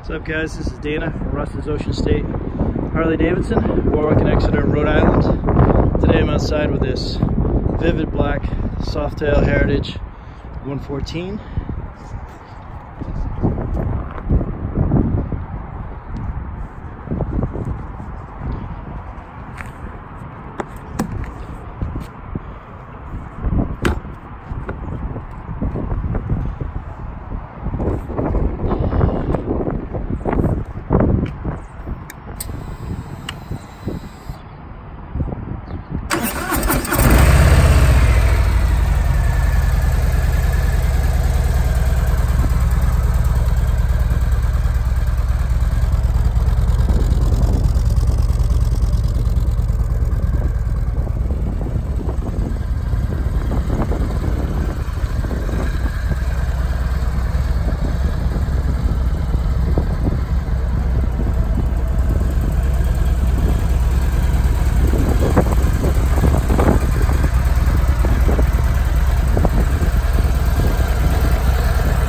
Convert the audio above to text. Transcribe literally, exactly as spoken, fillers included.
What's up, guys? This is Dana from Russ's Ocean State Harley-Davidson, Warwick and Exeter, Rhode Island. Today I'm outside with this vivid black Softail Heritage one fourteen.